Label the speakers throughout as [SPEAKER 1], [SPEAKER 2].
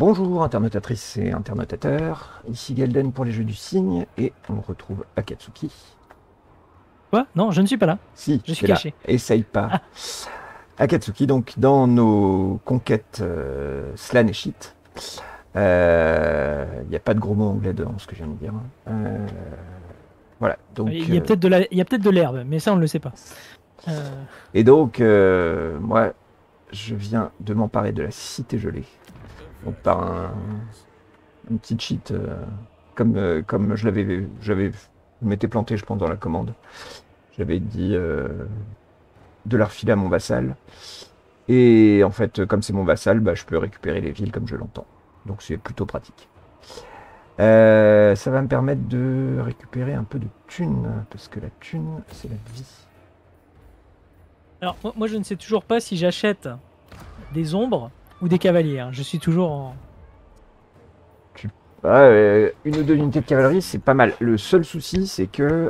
[SPEAKER 1] Bonjour internautatrices et internautateurs, ici Galden pour les Jeux du Cygne et on retrouve Akatsuki.
[SPEAKER 2] Quoi? Non, je ne suis pas là.
[SPEAKER 1] Si,
[SPEAKER 2] Je suis
[SPEAKER 1] t'es là,
[SPEAKER 2] caché.
[SPEAKER 1] essaye pas.
[SPEAKER 2] Ah,
[SPEAKER 1] Akatsuki, donc dans nos conquêtes Slan et Shit, il n'y a pas de gros mots anglais dans ce que je viens de dire. Voilà, donc...
[SPEAKER 2] il y a peut-être de il y a peut-être de l'herbe, mais ça on ne le sait pas.
[SPEAKER 1] Et donc, moi, je viens de m'emparer de la Cité Gelée. Donc par un petit cheat, comme je m'étais planté, je pense, dans la commande. J'avais dit de la refiler à mon vassal. Et en fait, comme c'est mon vassal, bah, je peux récupérer les villes comme je l'entends. Donc c'est plutôt pratique. Ça va me permettre de récupérer un peu de thunes, parce que la thune, c'est la vie.
[SPEAKER 2] Alors moi je ne sais toujours pas si j'achète des ombres ou des cavaliers. Hein. Je suis toujours en...
[SPEAKER 1] Une ou deux unités de cavalerie, c'est pas mal. Le seul souci, c'est que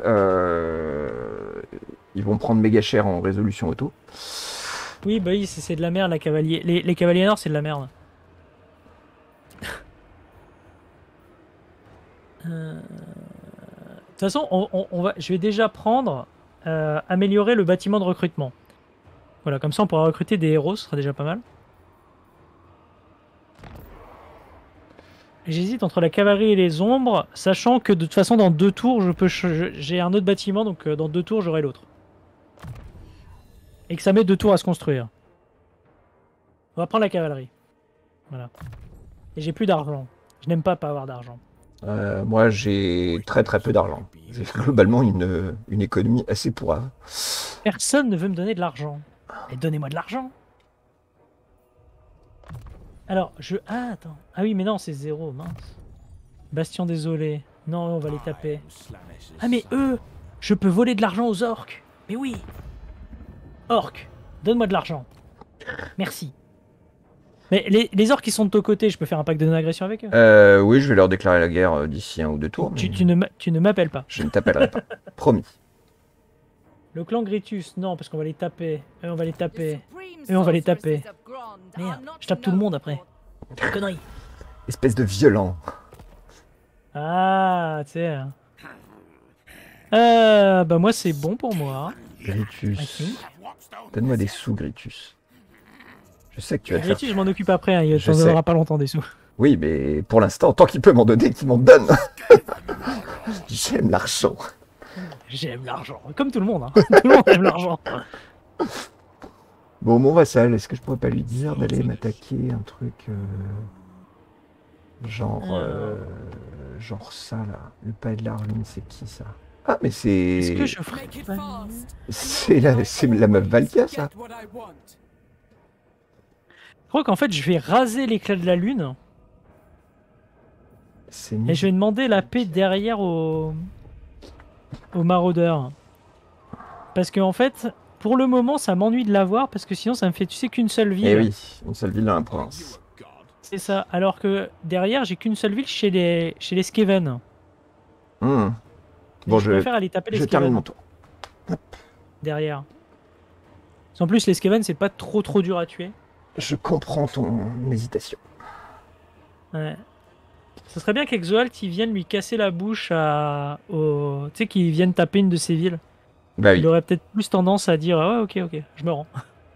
[SPEAKER 1] ils vont prendre méga cher en résolution auto.
[SPEAKER 2] Oui, bah oui, c'est de la merde la cavalier. Les cavaliers nord, c'est de la merde. De toute façon, je vais déjà prendre, améliorer le bâtiment de recrutement. Voilà, comme ça on pourra recruter des héros, ce sera déjà pas mal. J'hésite entre la cavalerie et les ombres, sachant que de toute façon dans 2 tours, j'ai un autre bâtiment, donc dans 2 tours j'aurai l'autre. Et que ça met 2 tours à se construire. On va prendre la cavalerie. Voilà. Et j'ai plus d'argent. Je n'aime pas avoir d'argent.
[SPEAKER 1] Moi, j'ai très très peu d'argent. J'ai globalement une économie assez pourrave.
[SPEAKER 2] Personne ne veut me donner de l'argent. Mais donnez-moi de l'argent. Alors, Ah, attends. Ah oui, mais non, c'est 0, mince. Bastion désolé. Non, on va les taper. Ah, mais eux, je peux voler de l'argent aux orques. Mais oui. Orques, donne-moi de l'argent. Merci. Mais les orques qui sont de ton côté, je peux faire un pacte de non-agression avec eux?
[SPEAKER 1] Oui, je vais leur déclarer la guerre d'ici 1 ou 2 tours.
[SPEAKER 2] Tu ne m'appelles pas.
[SPEAKER 1] Je ne t'appellerai pas. Promis.
[SPEAKER 2] Le clan Gritus, non, parce qu'on va les taper. Eux, on va les taper. Eux, on va les taper. Merde, je tape tout le monde après. Connerie.
[SPEAKER 1] Espèce de violent.
[SPEAKER 2] Ah, tu sais. Bah moi, c'est bon pour moi.
[SPEAKER 1] Gritus. Donne-moi des sous, Gritus. Je sais que tu vas te
[SPEAKER 2] Gritus,
[SPEAKER 1] faire...
[SPEAKER 2] je m'en occupe après, hein, il
[SPEAKER 1] Je
[SPEAKER 2] t'en
[SPEAKER 1] sais.
[SPEAKER 2] donnera pas longtemps des sous.
[SPEAKER 1] Oui, mais pour l'instant, tant qu'il peut m'en donner, qu'il m'en donne. J'aime l'argent.
[SPEAKER 2] J'aime l'argent, comme tout le monde. Hein. Tout le monde aime l'argent.
[SPEAKER 1] Bon, mon vassal, est-ce que je pourrais pas lui dire d'aller m'attaquer un truc genre ça là, le palais de la ruine, c'est qui ça? Ah, mais
[SPEAKER 2] Est-ce
[SPEAKER 1] c'est
[SPEAKER 2] que je ferais pas...
[SPEAKER 1] c'est la meuf Valkia, ça.
[SPEAKER 2] Je crois qu'en fait, je vais raser l'éclat de la lune. Et je vais demander la paix derrière aux maraudeurs. Parce que en fait, pour le moment, ça m'ennuie de l'avoir parce que sinon, ça me fait, tu sais, qu'une seule ville.
[SPEAKER 1] Eh oui, une seule ville dans la province.
[SPEAKER 2] C'est ça. Alors que derrière, j'ai qu'une seule ville chez les Skaven.
[SPEAKER 1] Bon,
[SPEAKER 2] je préfère aller taper les Skaven.
[SPEAKER 1] Je termine mon tour.
[SPEAKER 2] Derrière. En plus, les Skaven, c'est pas trop dur à tuer.
[SPEAKER 1] Je comprends ton hésitation.
[SPEAKER 2] Ouais. Ce serait bien qu'Exoalt il vienne lui casser la bouche tu sais, qu'il vienne taper une de ses villes.
[SPEAKER 1] Bah oui.
[SPEAKER 2] Il aurait peut-être plus tendance à dire ah ouais, ok, je me rends.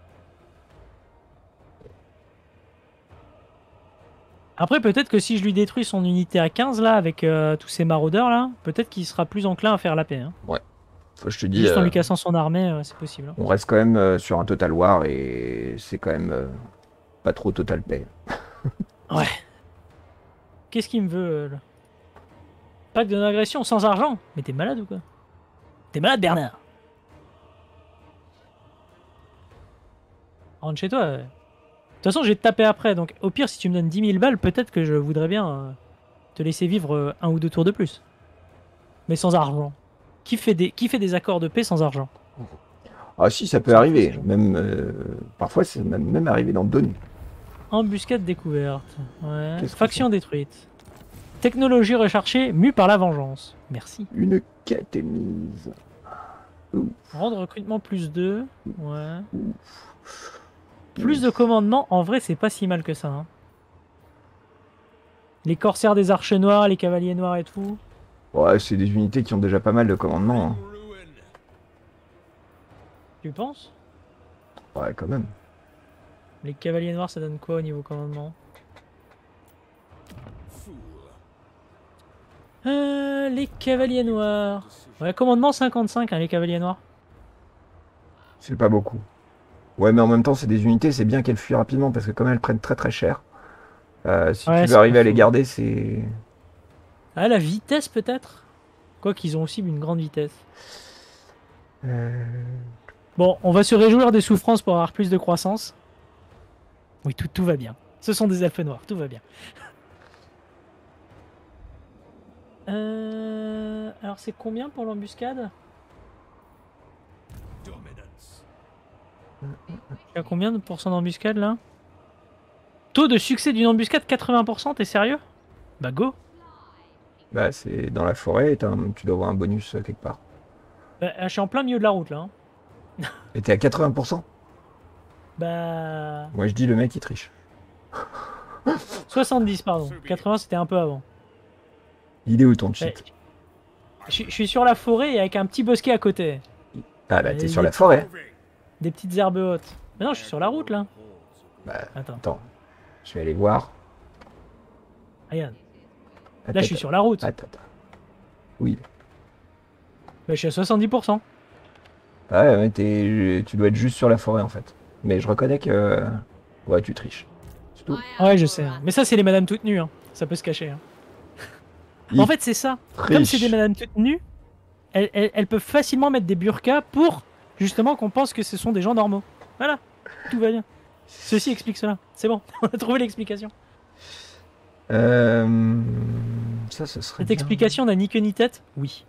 [SPEAKER 2] Après, peut-être que si je lui détruis son unité à 15 là, avec tous ces maraudeurs là, peut-être qu'il sera plus enclin à faire la paix. Hein.
[SPEAKER 1] Ouais. Je te dis.
[SPEAKER 2] Juste en lui cassant son armée, c'est possible. Hein.
[SPEAKER 1] On reste quand même sur un Total War et c'est quand même pas trop Total Paix.
[SPEAKER 2] Ouais. Qu'est-ce qu'il me veut là? Pacte de non-agression sans argent? Mais t'es malade ou quoi? T'es malade, Bernard? Rentre chez toi. De toute façon, je vais te taper après. Donc, au pire, si tu me donnes 10 000 balles, peut-être que je voudrais bien te laisser vivre 1 ou 2 tours de plus. Mais sans argent. Qui fait des accords de paix sans argent?
[SPEAKER 1] Ah si, ça peut arriver. Même parfois, c'est même arrivé dans 2 nuits.
[SPEAKER 2] Embuscade découverte. Ouais. Faction détruite. Technologie recherchée, mue par la vengeance. Merci.
[SPEAKER 1] Une quête émise.
[SPEAKER 2] Rendre recrutement plus 2. Ouais. Plus de commandement, en vrai, c'est pas si mal que ça. Hein. Les corsaires des arches noires, les cavaliers noirs et tout.
[SPEAKER 1] Ouais, c'est des unités qui ont déjà pas mal de commandements. Hein.
[SPEAKER 2] Tu penses?
[SPEAKER 1] Ouais, quand même.
[SPEAKER 2] Les cavaliers noirs, ça donne quoi au niveau commandement? Les cavaliers noirs. Ouais, commandement 55, hein, les cavaliers noirs.
[SPEAKER 1] C'est pas beaucoup. Ouais, mais en même temps, c'est des unités, c'est bien qu'elles fuient rapidement parce que comme elles prennent très très cher, si
[SPEAKER 2] Ouais,
[SPEAKER 1] tu
[SPEAKER 2] c'est
[SPEAKER 1] veux arriver
[SPEAKER 2] pas
[SPEAKER 1] à les
[SPEAKER 2] faux.
[SPEAKER 1] garder, c'est...
[SPEAKER 2] Ah, la vitesse peut-être? Quoi qu'ils ont aussi une grande vitesse. Bon, on va se réjouir des souffrances pour avoir plus de croissance. Oui, tout va bien. Ce sont des elfes noirs, tout va bien. Alors c'est combien pour l'embuscade? Tu as combien de pourcents d'embuscade là? Taux de succès d'une embuscade 80%, t'es sérieux? Bah go.
[SPEAKER 1] Bah, c'est dans la forêt et tu dois avoir un bonus quelque part.
[SPEAKER 2] Bah, je suis en plein milieu de la route là. Hein.
[SPEAKER 1] Et t'es à 80%?
[SPEAKER 2] Bah...
[SPEAKER 1] Moi, je dis le mec, il triche.
[SPEAKER 2] 70 pardon. 80 c'était un peu avant.
[SPEAKER 1] Il est où ton
[SPEAKER 2] Ouais,
[SPEAKER 1] cheat?
[SPEAKER 2] je suis sur la forêt et avec un petit bosquet à côté.
[SPEAKER 1] Ah bah, t'es sur
[SPEAKER 2] Des
[SPEAKER 1] la forêt.
[SPEAKER 2] Des petites herbes hautes. Mais non, je suis sur la route là.
[SPEAKER 1] Bah,
[SPEAKER 2] Attends,
[SPEAKER 1] attends. Je vais aller voir.
[SPEAKER 2] regarde. Là,
[SPEAKER 1] Attends,
[SPEAKER 2] je suis sur la route.
[SPEAKER 1] attends. Oui.
[SPEAKER 2] Bah, je suis à 70%.
[SPEAKER 1] Ouais, tu dois être juste sur la forêt en fait. Mais je reconnais que... Ouais, tu triches. C'est tout.
[SPEAKER 2] Ouais, je sais. Hein. Mais ça, c'est les madames toutes nues. Hein. Ça peut se cacher. Hein.
[SPEAKER 1] Il
[SPEAKER 2] En fait, c'est ça. Comme c'est des
[SPEAKER 1] triche.
[SPEAKER 2] madames toutes nues, elles peuvent facilement mettre des burqas pour justement qu'on pense que ce sont des gens normaux. Voilà. Tout va bien. Ceci explique cela. C'est bon. On a trouvé l'explication.
[SPEAKER 1] Ça, ce serait
[SPEAKER 2] Cette
[SPEAKER 1] bien.
[SPEAKER 2] explication n'a ni queue ni tête? Oui.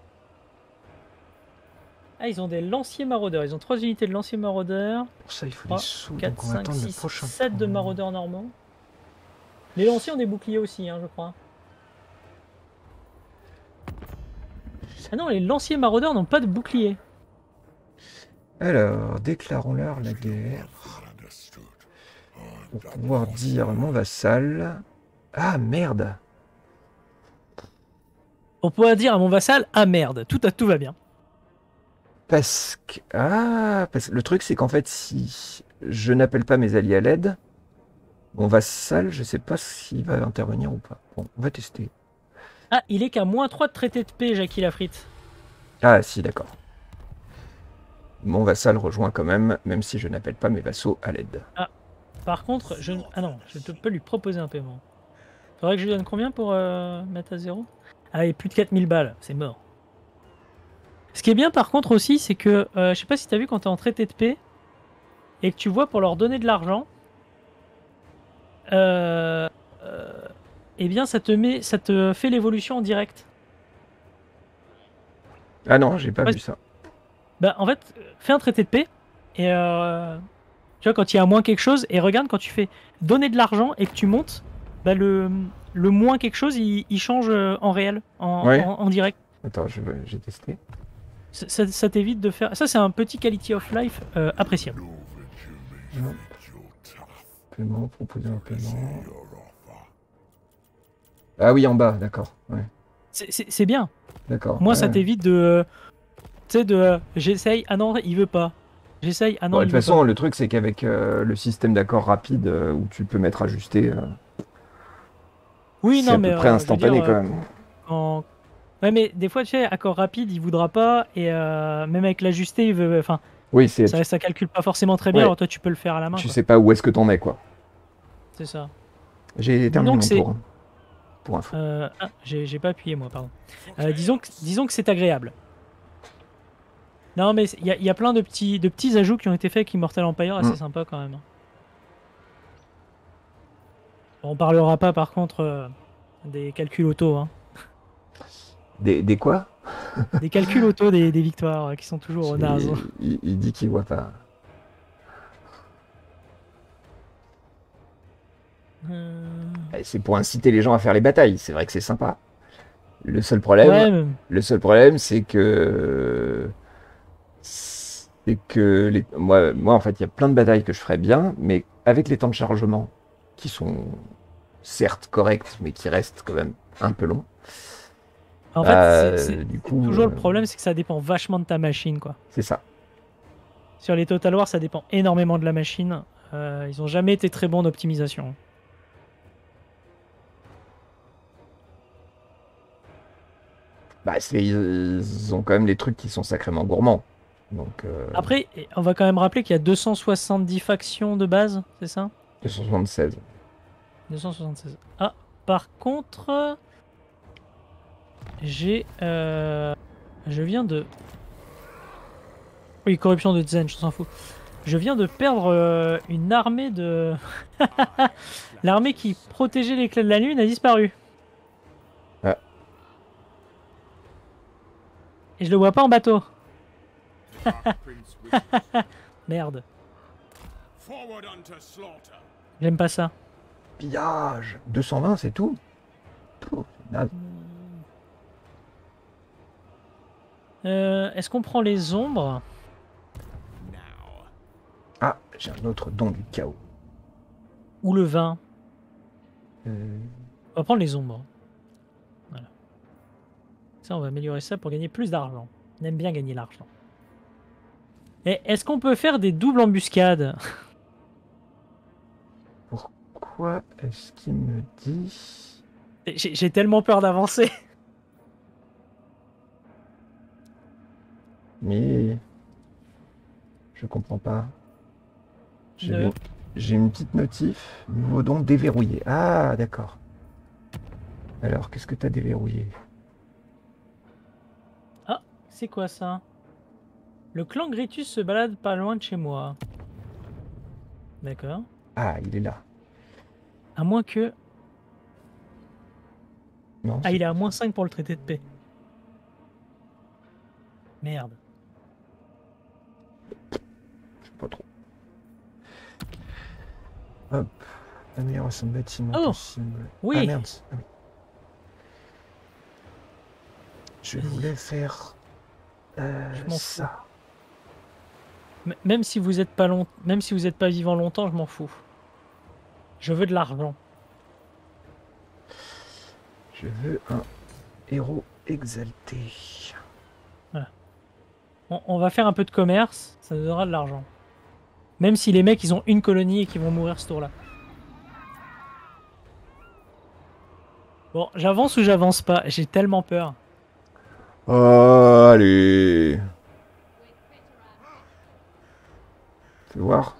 [SPEAKER 2] Ah, ils ont des lanciers maraudeurs. Ils ont 3 unités de lanciers maraudeurs.
[SPEAKER 1] Pour ça, il faut
[SPEAKER 2] 3,
[SPEAKER 1] des sous.
[SPEAKER 2] 4,
[SPEAKER 1] Donc on va
[SPEAKER 2] 5,
[SPEAKER 1] attendre le
[SPEAKER 2] 6,
[SPEAKER 1] prochain
[SPEAKER 2] 7 de
[SPEAKER 1] tour.
[SPEAKER 2] maraudeurs normaux. Les lanciers ont des boucliers aussi, hein, je crois. Ah non, les lanciers maraudeurs n'ont pas de bouclier.
[SPEAKER 1] Alors, déclarons-leur la guerre. Pour pouvoir dire mon vassal. Ah merde!
[SPEAKER 2] On pourrait dire à mon vassal, ah merde, tout va bien.
[SPEAKER 1] Parce que. Ah! Le truc, c'est qu'en fait, si je n'appelle pas mes alliés à l'aide, mon vassal, je sais pas s'il va intervenir ou pas. Bon, on va tester.
[SPEAKER 2] Ah, il est qu'à -3 de traité de paix, Jackie Lafritte.
[SPEAKER 1] Ah, si, d'accord. Mon vassal rejoint quand même, même si je n'appelle pas mes vassaux à l'aide.
[SPEAKER 2] Ah, par contre, ah non, je peux lui proposer un paiement. Faudrait que je lui donne combien pour mettre à 0? Ah, et plus de 4000 balles, c'est mort. Ce qui est bien par contre aussi, c'est que, je sais pas si t'as vu quand t'es en traité de paix, et que tu vois pour leur donner de l'argent, eh bien ça te fait l'évolution en direct.
[SPEAKER 1] Ah non, j'ai pas
[SPEAKER 2] Ouais,
[SPEAKER 1] vu ça.
[SPEAKER 2] bah en fait, fais un traité de paix, et tu vois quand il y a moins quelque chose, et regarde quand tu fais donner de l'argent et que tu montes, bah le moins quelque chose, il change en réel,
[SPEAKER 1] Ouais.
[SPEAKER 2] en direct.
[SPEAKER 1] Attends, j'ai testé.
[SPEAKER 2] Ça t'évite de faire... Ça c'est un petit quality of life appréciable.
[SPEAKER 1] Non. Paiement, proposer un paiement. Ah oui, en bas, d'accord. Ouais,
[SPEAKER 2] C'est bien.
[SPEAKER 1] d'accord.
[SPEAKER 2] Moi ça
[SPEAKER 1] Ouais.
[SPEAKER 2] t'évite de... Tu sais, de... J'essaye, ah non, il veut pas. J'essaye, ah non,
[SPEAKER 1] Bon, de
[SPEAKER 2] il
[SPEAKER 1] toute
[SPEAKER 2] veut
[SPEAKER 1] façon,
[SPEAKER 2] pas.
[SPEAKER 1] le truc, c'est qu'avec le système d'accord rapide où tu peux mettre ajusté,
[SPEAKER 2] Oui,
[SPEAKER 1] c'est
[SPEAKER 2] non,
[SPEAKER 1] à
[SPEAKER 2] mais
[SPEAKER 1] peu près
[SPEAKER 2] je veux dire,
[SPEAKER 1] instantané quand même.
[SPEAKER 2] quand... Ouais, mais des fois, tu sais, accord rapide, il voudra pas, et même avec l'ajusté, il veut... Enfin,
[SPEAKER 1] Oui,
[SPEAKER 2] ça calcule pas forcément très bien,
[SPEAKER 1] Ouais.
[SPEAKER 2] alors toi, tu peux le faire à la main,
[SPEAKER 1] tu
[SPEAKER 2] quoi.
[SPEAKER 1] sais pas où est-ce que t'en es, quoi.
[SPEAKER 2] C'est ça.
[SPEAKER 1] J'ai
[SPEAKER 2] Dis
[SPEAKER 1] terminé
[SPEAKER 2] donc,
[SPEAKER 1] mon
[SPEAKER 2] c'est...
[SPEAKER 1] tour, hein, pour info.
[SPEAKER 2] Ah, j'ai pas appuyé, moi, pardon. Disons que c'est agréable. Non, mais il y a plein de petits ajouts qui ont été faits avec Immortal Empire, assez sympa quand même. On parlera pas, par contre, des calculs auto, hein.
[SPEAKER 1] Des quoi?
[SPEAKER 2] Des calculs auto des victoires qui sont toujours nazes.
[SPEAKER 1] Il dit qu'il voit pas. C'est pour inciter les gens à faire les batailles, c'est vrai que c'est sympa. Le seul problème,
[SPEAKER 2] Ouais, mais...
[SPEAKER 1] c'est que moi en fait il y a plein de batailles que je ferais bien, mais avec les temps de chargement qui sont certes correct, mais qui reste quand même un peu long.
[SPEAKER 2] En fait, c'est
[SPEAKER 1] du coup,
[SPEAKER 2] toujours le problème, c'est que ça dépend vachement de ta machine, quoi.
[SPEAKER 1] c'est ça.
[SPEAKER 2] Sur les Total War, ça dépend énormément de la machine. Ils ont jamais été très bons en optimisation.
[SPEAKER 1] Bah, ils ont quand même les trucs qui sont sacrément gourmands. Donc,
[SPEAKER 2] Après, on va quand même rappeler qu'il y a 270 factions de base, c'est ça?
[SPEAKER 1] 276.
[SPEAKER 2] 276. Ah, par contre, j'ai... je viens de... Oui, corruption de Zen, je s'en fous. Je viens de perdre une armée de... L'armée qui protégeait les clés de la lune a disparu.
[SPEAKER 1] Ah.
[SPEAKER 2] Et je le vois pas en bateau. Merde. J'aime pas ça.
[SPEAKER 1] Pillage 220, c'est tout. Pouh, c'est naze.
[SPEAKER 2] Est-ce qu'on prend les ombres?
[SPEAKER 1] Ah, j'ai un autre don du chaos.
[SPEAKER 2] Ou le vin?
[SPEAKER 1] Euh,
[SPEAKER 2] On va prendre les ombres. Voilà. Ça, on va améliorer ça pour gagner plus d'argent. On aime bien gagner l'argent. Et est-ce qu'on peut faire des doubles embuscades?
[SPEAKER 1] Pourquoi est-ce qu'il me dit...
[SPEAKER 2] J'ai tellement peur d'avancer.
[SPEAKER 1] Mais... Je comprends pas.
[SPEAKER 2] Ne.
[SPEAKER 1] J'ai une petite notif. Nouveau don déverrouillé. Ah, d'accord. Alors, qu'est-ce que t'as déverrouillé?
[SPEAKER 2] Ah, c'est quoi ça? Le clan Gritus se balade pas loin de chez moi. D'accord.
[SPEAKER 1] Ah, il est là.
[SPEAKER 2] À moins que...
[SPEAKER 1] Non,
[SPEAKER 2] Ah, il est à -5 pour le traité de paix. Merde.
[SPEAKER 1] je sais pas trop. Hop. Amélioration de bâtiment
[SPEAKER 2] Oh,
[SPEAKER 1] possible.
[SPEAKER 2] oui.
[SPEAKER 1] Ah merde. Ah oui. Je voulais faire
[SPEAKER 2] Je m'en
[SPEAKER 1] ça.
[SPEAKER 2] Même si vous êtes pas même si vous êtes pas vivant longtemps, je m'en fous. Je veux de l'argent.
[SPEAKER 1] Je veux un héros exalté.
[SPEAKER 2] Voilà. On va faire un peu de commerce, ça nous donnera de l'argent. Même si les mecs ils ont une colonie et qu'ils vont mourir ce tour-là. Bon, j'avance ou j'avance pas? J'ai tellement peur.
[SPEAKER 1] Oh, allez. Fais voir.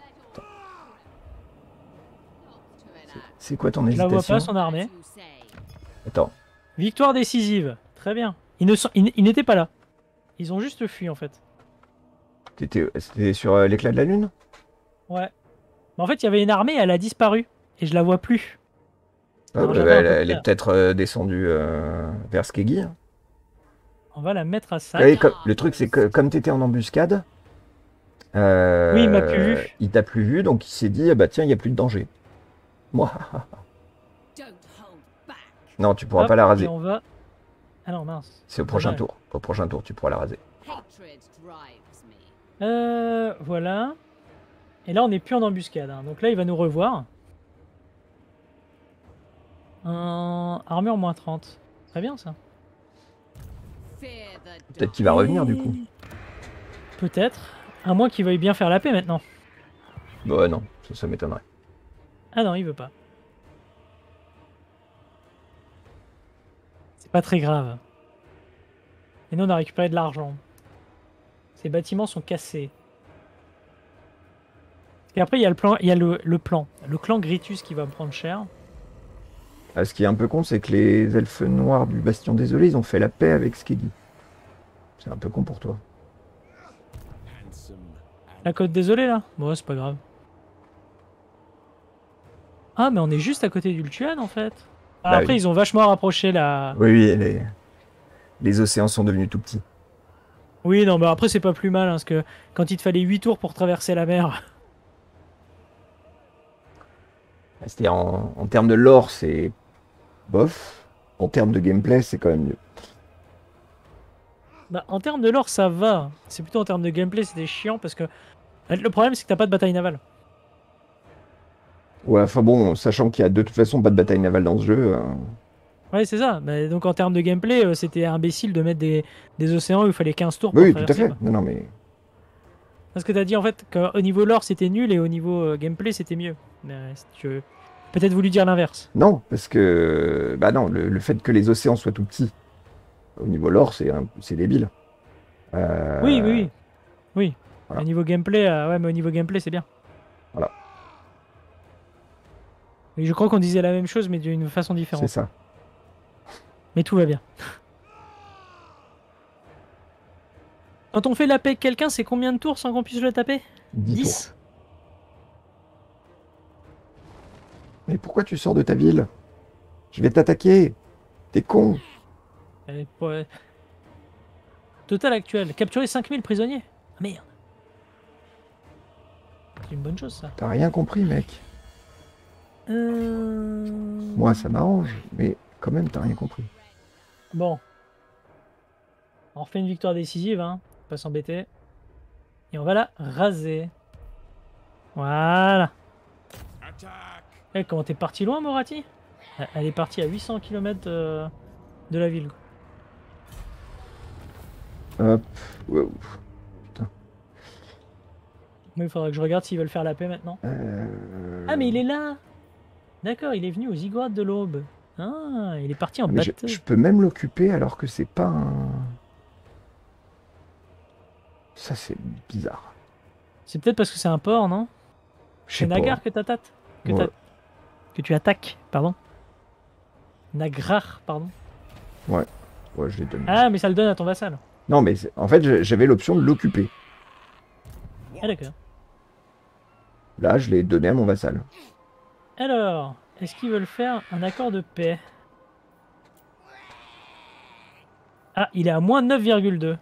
[SPEAKER 1] C'est quoi ton
[SPEAKER 2] Je la vois
[SPEAKER 1] hésitation?
[SPEAKER 2] pas, son armée.
[SPEAKER 1] Attends.
[SPEAKER 2] Victoire décisive. Très bien. Ils n'étaient pas là. Ils ont juste fui en fait.
[SPEAKER 1] C'était sur l'éclat de la lune?
[SPEAKER 2] Ouais. Mais en fait, il y avait une armée, elle a disparu. Et je la vois plus.
[SPEAKER 1] Ah,
[SPEAKER 2] Alors,
[SPEAKER 1] bah,
[SPEAKER 2] j'avais un peu
[SPEAKER 1] elle est
[SPEAKER 2] peur.
[SPEAKER 1] peut-être descendue vers Skeggy. Hein.
[SPEAKER 2] On va la mettre à ça.
[SPEAKER 1] Ouais, le truc, c'est que comme tu étais en embuscade,
[SPEAKER 2] Oui, il m'a plus vu.
[SPEAKER 1] il t'a plus vu, donc il s'est dit, ah bah tiens, il n'y a plus de danger. Moi. Non, tu pourras
[SPEAKER 2] Hop,
[SPEAKER 1] pas la raser.
[SPEAKER 2] et on va... Ah non, mince.
[SPEAKER 1] C'est au prochain
[SPEAKER 2] Dommage.
[SPEAKER 1] tour. Au prochain tour, tu pourras la raser.
[SPEAKER 2] Voilà. Et là, on n'est plus en embuscade. Hein. Donc là, il va nous revoir. Armure -30. Très bien, ça.
[SPEAKER 1] Peut-être qu'il va revenir, du coup.
[SPEAKER 2] Peut-être. À moins qu'il veuille bien faire la paix maintenant.
[SPEAKER 1] Bah non, ça m'étonnerait.
[SPEAKER 2] Ah non, il veut pas. C'est pas très grave. Et nous, on a récupéré de l'argent. Ces bâtiments sont cassés. Et après, il y a le plan, le clan Gritus qui va me prendre cher.
[SPEAKER 1] Ah, ce qui est un peu con, c'est que les elfes noirs du Bastion Désolé, ils ont fait la paix avec Skeggy. C'est un peu con pour toi.
[SPEAKER 2] La côte désolée là? Bon, c'est pas grave. Ah, mais on est juste à côté d'Ultuan en fait. Ah,
[SPEAKER 1] Bah
[SPEAKER 2] après,
[SPEAKER 1] oui.
[SPEAKER 2] ils ont vachement rapproché la.
[SPEAKER 1] Oui, oui, les océans sont devenus tout petits.
[SPEAKER 2] Oui, non, mais après, c'est pas plus mal, hein, parce que quand il te fallait 8 tours pour traverser la mer.
[SPEAKER 1] C'est-à-dire, en termes de lore, c'est bof. En termes de gameplay, c'est quand même mieux.
[SPEAKER 2] Bah, en termes de lore, ça va. C'est plutôt en termes de gameplay, c'était chiant parce que. Le problème, c'est que t'as pas de bataille navale.
[SPEAKER 1] Ouais, enfin bon, sachant qu'il y a de toute façon pas de bataille navale dans ce jeu.
[SPEAKER 2] Ouais, c'est ça. Mais donc en termes de gameplay, c'était imbécile de mettre des océans où il fallait 15 tours
[SPEAKER 1] Oui,
[SPEAKER 2] pour
[SPEAKER 1] oui, tout à
[SPEAKER 2] traverser,
[SPEAKER 1] fait.
[SPEAKER 2] quoi.
[SPEAKER 1] Non, non, mais
[SPEAKER 2] Parce que t'as dit en fait qu'au niveau lore c'était nul et au niveau gameplay c'était mieux. Mais si tu veux peut-être voulu dire l'inverse.
[SPEAKER 1] non, parce que bah non, le fait que les océans soient tout petits au niveau lore, c'est débile.
[SPEAKER 2] Oui, oui,
[SPEAKER 1] Euh,
[SPEAKER 2] oui. Oui. Au
[SPEAKER 1] voilà,
[SPEAKER 2] niveau gameplay, ouais, mais au niveau gameplay c'est bien.
[SPEAKER 1] voilà,
[SPEAKER 2] Et je crois qu'on disait la même chose mais d'une façon
[SPEAKER 1] c'est
[SPEAKER 2] différente.
[SPEAKER 1] ça.
[SPEAKER 2] Mais tout va bien. Quand on fait la paix avec quelqu'un, c'est combien de tours sans qu'on puisse le taper?
[SPEAKER 1] 10 tours.
[SPEAKER 2] 10.
[SPEAKER 1] Mais pourquoi tu sors de ta ville? Je vais t'attaquer. T'es con.
[SPEAKER 2] Ouais. Total actuel. Capturer 5000 prisonniers. Ah merde. C'est une bonne chose ça.
[SPEAKER 1] T'as rien compris, mec. Moi, ça m'arrange, mais quand même, t'as rien compris.
[SPEAKER 2] Bon. On refait une victoire décisive, hein. Pas s'embêter. Et on va la raser. Voilà. Comment t'es parti loin, Morati? Elle est partie à 800 km de la ville.
[SPEAKER 1] Hop. Wow.
[SPEAKER 2] Mais il faudra que je regarde s'ils veulent faire la paix maintenant. Ah, mais il est là! D'accord, il est venu aux ziggourats de l'aube. Ah, il est parti en
[SPEAKER 1] Mais je
[SPEAKER 2] bateau.
[SPEAKER 1] peux même l'occuper alors que c'est pas un... Ça, c'est bizarre.
[SPEAKER 2] C'est peut-être parce que c'est un port, non?
[SPEAKER 1] Je
[SPEAKER 2] C'est
[SPEAKER 1] sais pas.
[SPEAKER 2] Nagar que t'attaques?
[SPEAKER 1] Ouais.
[SPEAKER 2] Que tu attaques, pardon. Nagrar, pardon.
[SPEAKER 1] Ouais, je l'ai donné.
[SPEAKER 2] Ah, mais ça le donne à ton vassal.
[SPEAKER 1] Non, mais en fait, j'avais l'option de l'occuper.
[SPEAKER 2] Ah, d'accord.
[SPEAKER 1] Là, je l'ai donné à mon vassal.
[SPEAKER 2] Alors, est-ce qu'ils veulent faire un accord de paix? Ah, il est à moins 9,2.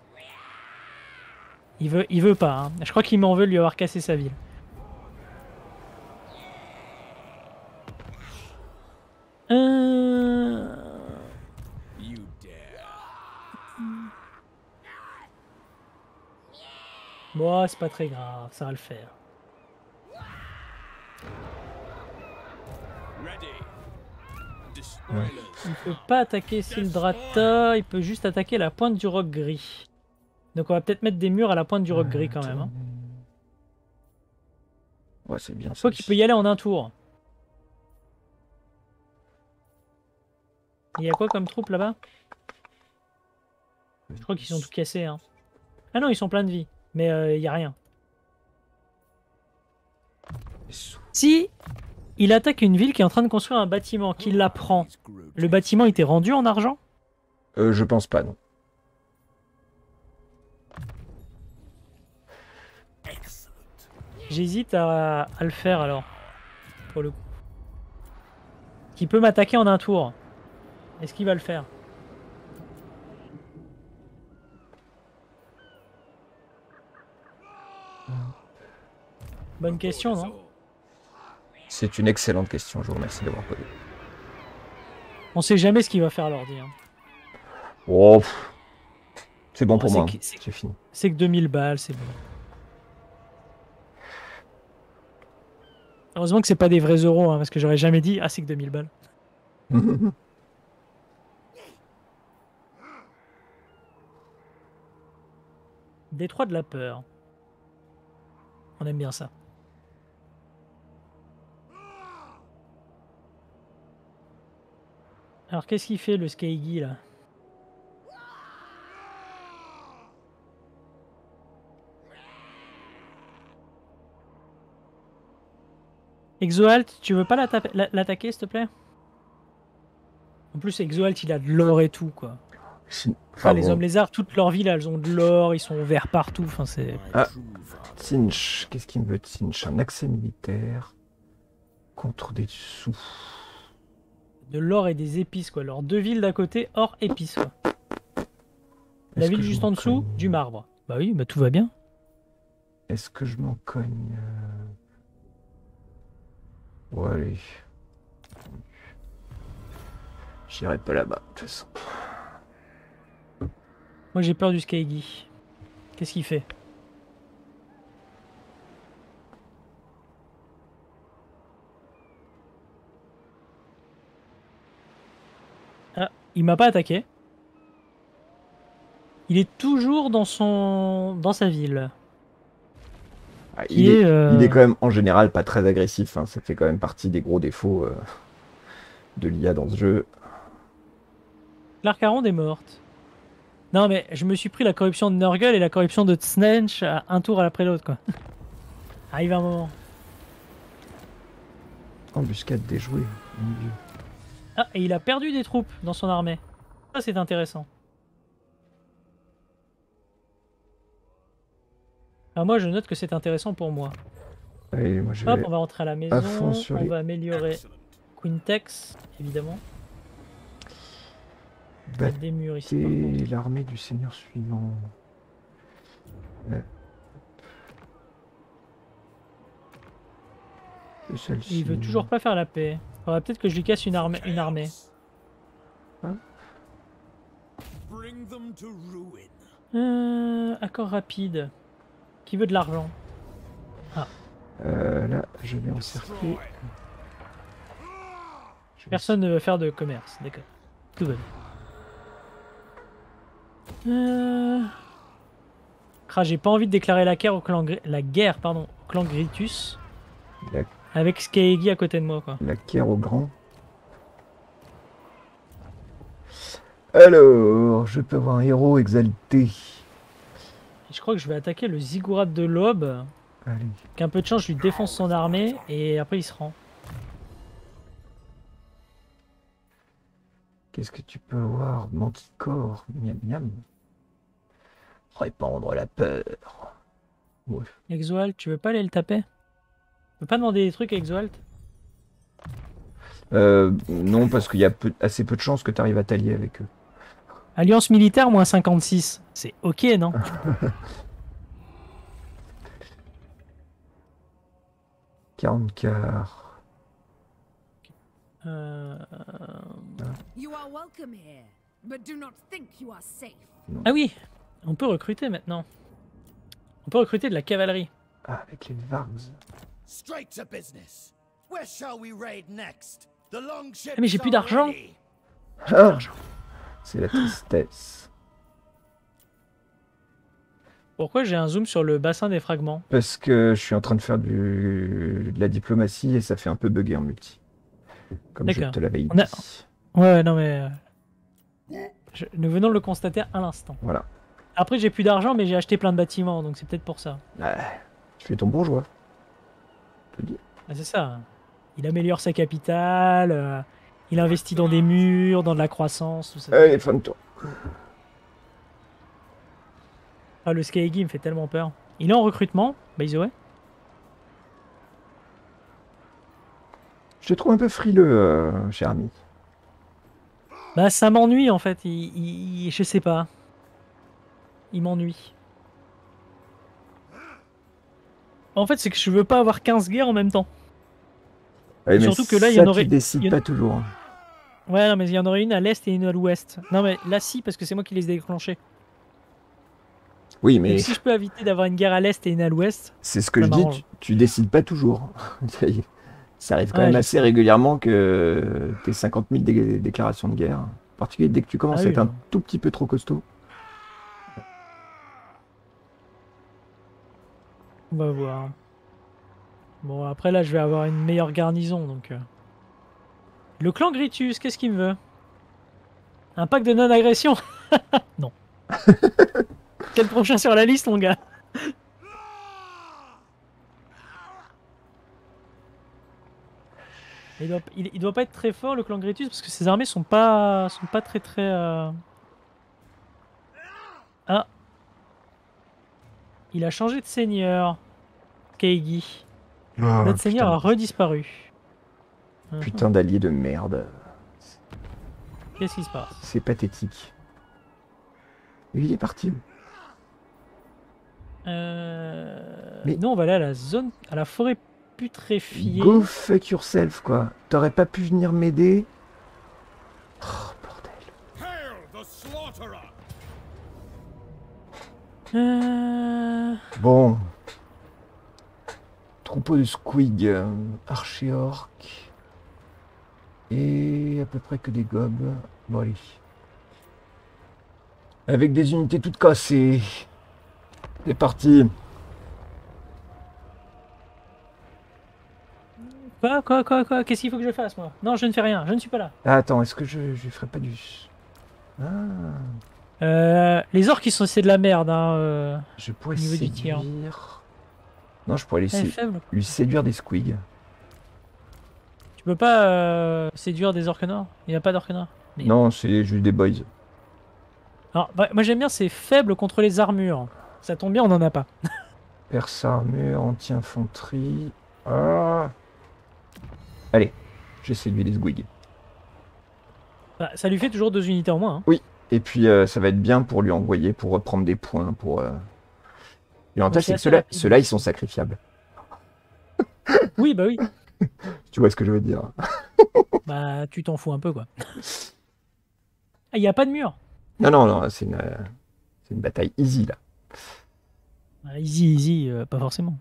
[SPEAKER 2] Il veut pas, hein. Je crois qu'il m'en veut lui avoir cassé sa ville. Bon, c'est pas très grave, ça va le faire. Il peut pas attaquer Sildrata, il peut juste attaquer la pointe du roc gris. Donc on va peut-être mettre des murs à la pointe du roc gris quand même. Hein.
[SPEAKER 1] Ouais, c'est bien
[SPEAKER 2] Je
[SPEAKER 1] ça
[SPEAKER 2] crois qu'il peut y
[SPEAKER 1] aussi.
[SPEAKER 2] aller en un tour. Il y a quoi comme troupe là-bas? Je crois qu'ils sont tout cassés. Hein. Ah non, ils sont pleins de vie. Mais il y a rien. Si il attaque une ville qui est en train de construire un bâtiment, qu'il la prend, le bâtiment était rendu en argent?
[SPEAKER 1] Je pense pas, non.
[SPEAKER 2] J'hésite à le faire alors, pour le coup. Qui peut m'attaquer en un tour. Est-ce qu'il va le faire? Bonne question, non?
[SPEAKER 1] C'est une excellente question, je vous remercie d'avoir posé.
[SPEAKER 2] On sait jamais ce qu'il va faire l'ordi. Hein.
[SPEAKER 1] Oh, c'est bon
[SPEAKER 2] Oh,
[SPEAKER 1] pour moi, hein. C'est fini.
[SPEAKER 2] C'est que 2000 balles, c'est bon. Heureusement que c'est pas des vrais euros, hein, parce que j'aurais jamais dit « Ah, c'est que 2000 balles ». Détroit de la peur. On aime bien ça. Alors, qu'est-ce qu'il fait, le Skygi, là? Exoalt, tu veux pas l'attaquer, s'il te plaît? En plus, Exoalt, il a de l'or et tout, quoi.
[SPEAKER 1] Enfin,
[SPEAKER 2] les
[SPEAKER 1] bon.
[SPEAKER 2] hommes lézards, toutes leurs villes, elles ont de l'or, ils sont verts partout. Enfin, c'est...
[SPEAKER 1] Ah, Tsinch. Qu'est-ce qu'il me veut, Tsinch? Un accès militaire contre des sous.
[SPEAKER 2] De l'or et des épices, quoi. Leurs deux villes d'à côté, or, épices, quoi. La ville juste en dessous, du marbre. Bah oui, bah tout va bien.
[SPEAKER 1] Est-ce que je m'en cogne? Ouais, allez. J'irai pas là-bas, de toute façon.
[SPEAKER 2] Moi, j'ai peur du Skygi. Qu'est-ce qu'il fait? il m'a pas attaqué. Il est toujours dans sa ville.
[SPEAKER 1] Ah,
[SPEAKER 2] Qui est,
[SPEAKER 1] il est quand même en général pas très agressif. Hein. Ça fait quand même partie des gros défauts de l'IA dans ce jeu.
[SPEAKER 2] Clark Harrond est morte. Non mais je me suis pris la corruption de Nurgle et la corruption de Snatch à un tour après l'autre quoi. Arrive un moment.
[SPEAKER 1] Embuscade déjouée. Mon Dieu.
[SPEAKER 2] Ah, et il a perdu des troupes dans son armée. Ça c'est intéressant. Alors moi je note que c'est intéressant pour moi.
[SPEAKER 1] Allez, moi je
[SPEAKER 2] Hop,
[SPEAKER 1] vais
[SPEAKER 2] on va rentrer à la
[SPEAKER 1] à
[SPEAKER 2] maison,
[SPEAKER 1] fond sur
[SPEAKER 2] on
[SPEAKER 1] les...
[SPEAKER 2] va améliorer Quintex, évidemment. Mettre des murs ici par contre.
[SPEAKER 1] Bâtir l'armée du seigneur suivant. Celle-ci.
[SPEAKER 2] Il veut toujours pas faire la paix. Faudrait peut-être que je lui casse une armée.
[SPEAKER 1] Hein?
[SPEAKER 2] Accord rapide. Qui veut de l'argent?
[SPEAKER 1] Là, je vais encercler.
[SPEAKER 2] Personne ne veut faire de commerce, d'accord. Tout va bien. J'ai pas envie de déclarer la guerre au clan, au clan Gritus.
[SPEAKER 1] La,
[SPEAKER 2] Avec Skaegi à côté de moi, quoi.
[SPEAKER 1] la guerre au grand. Alors, je peux avoir un héros exalté.
[SPEAKER 2] Et je crois que je vais attaquer le Ziggurat de l'Aube.
[SPEAKER 1] Allez.
[SPEAKER 2] Qu'un peu de chance, je lui défonce son armée et après il se rend.
[SPEAKER 1] Qu'est-ce que tu peux avoir? Manticore, miam miam. Répandre la peur. Ouais.
[SPEAKER 2] Exoalt, tu veux pas aller le taper? Tu peux pas demander des trucs à Exoalt?
[SPEAKER 1] Non, parce qu'il y a assez peu de chances que tu arrives à t'allier avec eux.
[SPEAKER 2] Alliance militaire, moins 56. C'est ok, non?
[SPEAKER 1] Quarante-quart.
[SPEAKER 3] You are welcome here, but do not think you are safe.
[SPEAKER 2] Ah oui, on peut recruter maintenant. On peut recruter de la cavalerie.
[SPEAKER 1] Ah, avec les Vargs.
[SPEAKER 4] Straight to business. Where shall we raid next? The longships
[SPEAKER 2] Ah mais j'ai plus
[SPEAKER 4] are
[SPEAKER 2] d'argent.
[SPEAKER 4] ready.
[SPEAKER 1] Ah, c'est la tristesse.
[SPEAKER 2] Pourquoi j'ai un zoom sur le bassin des fragments?
[SPEAKER 1] Parce que je suis en train de faire de la diplomatie et ça fait un peu bugger en multi. Comme je te l'avais dit.
[SPEAKER 2] Ouais, non mais... Nous venons de le constater à l'instant.
[SPEAKER 1] Voilà.
[SPEAKER 2] Après j'ai plus d'argent mais j'ai acheté plein de bâtiments, donc c'est peut-être pour ça.
[SPEAKER 1] Ah, tu fais ton bourgeois. Je te dis.
[SPEAKER 2] Ah, c'est ça. Il améliore sa capitale, il investit dans des murs, dans de la croissance, tout ça.
[SPEAKER 1] Allez, fin de tour.
[SPEAKER 2] Ah, le Skaegi me fait tellement peur. Il est en recrutement, by the way.
[SPEAKER 1] Je te trouve un peu frileux, cher ami.
[SPEAKER 2] Bah ça m'ennuie en fait, je sais pas. Il m'ennuie. En fait c'est que je veux pas avoir 15 guerres en même temps.
[SPEAKER 1] Ouais, mais
[SPEAKER 2] surtout que là il y en aurait...
[SPEAKER 1] Tu décides pas toujours.
[SPEAKER 2] Ouais non mais il y en aurait une à l'est et une à l'ouest. Non mais là si parce que c'est moi qui les ai déclenchés.
[SPEAKER 1] Oui mais...
[SPEAKER 2] Donc, si je peux éviter d'avoir une guerre à l'est et une à l'ouest...
[SPEAKER 1] C'est ce que je dis, tu décides pas toujours. Ça arrive quand même assez
[SPEAKER 2] sais.
[SPEAKER 1] régulièrement que t'aies 50 000 déclarations de guerre. En particulier dès que tu commences à être un tout petit peu trop costaud.
[SPEAKER 2] On va voir. Bon après là je vais avoir une meilleure garnison donc... Le clan Gritus, qu'est-ce qu'il me veut? Un pacte de non-agression? Non. Quel prochain sur la liste mon gars? Il doit pas être très fort le clan Gritus parce que ses armées sont pas très... Ah. Il a changé de seigneur. Keigi. Notre seigneur a redisparu.
[SPEAKER 1] Putain d'allié de merde.
[SPEAKER 2] Qu'est-ce qui se passe?
[SPEAKER 1] C'est pathétique. Et il est parti.
[SPEAKER 2] Mais... Nous on va aller à la zone, à la forêt putréfiée.
[SPEAKER 1] Go fuck yourself quoi. T'aurais pas pu venir m'aider? Oh bordel. Bon. Troupeau de squig, archéorques. Et à peu près que des gobes. Bon allez. Avec des unités toutes cassées. C'est parti.
[SPEAKER 2] Quoi? Qu'est-ce qu'il faut que je fasse, moi? Non, je ne fais rien, je ne suis pas là.
[SPEAKER 1] Ah, attends, est-ce que je ferai pas du... Ah,
[SPEAKER 2] Les orques, c'est de la merde, hein.
[SPEAKER 1] je pourrais
[SPEAKER 2] Au niveau du tir.
[SPEAKER 1] séduire... Non, je pourrais
[SPEAKER 2] Elle est faible.
[SPEAKER 1] lui séduire des squigs.
[SPEAKER 2] Tu peux pas séduire des orques noirs? Il n'y a pas d'orques noirs. Mais-
[SPEAKER 1] Non, c'est juste des boys.
[SPEAKER 2] Alors, bah, moi j'aime bien, c'est faible contre les armures. Ça tombe bien, on en a pas.
[SPEAKER 1] Perce armure, anti-infanterie... Ah. Allez, j'ai séduit les squigs.
[SPEAKER 2] Bah, ça lui fait toujours 2 unités en moins. Hein.
[SPEAKER 1] Et puis ça va être bien pour lui envoyer, pour reprendre des points, pour... L'avantage, c'est
[SPEAKER 2] c'est
[SPEAKER 1] que
[SPEAKER 2] assez
[SPEAKER 1] ceux-là,
[SPEAKER 2] rapide.
[SPEAKER 1] ceux-là, ils sont sacrifiables.
[SPEAKER 2] Oui, bah oui.
[SPEAKER 1] Tu vois ce que je veux dire.
[SPEAKER 2] Bah, tu t'en fous un peu, quoi. Ah, il n'y a pas de mur.
[SPEAKER 1] Non, c'est une bataille easy, là.
[SPEAKER 2] Ah, easy, pas forcément.